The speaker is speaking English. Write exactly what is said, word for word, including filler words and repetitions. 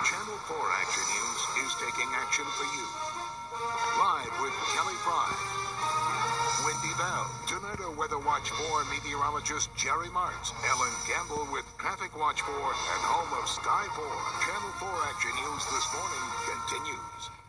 Channel four Action News is taking action for you. Live with Kelly Fry, Wendy Bell. Tonight, our Weather Watch four meteorologist Jerry Martz. Ellen Campbell with Traffic Watch four and home of Sky four. Channel four Action News this morning continues.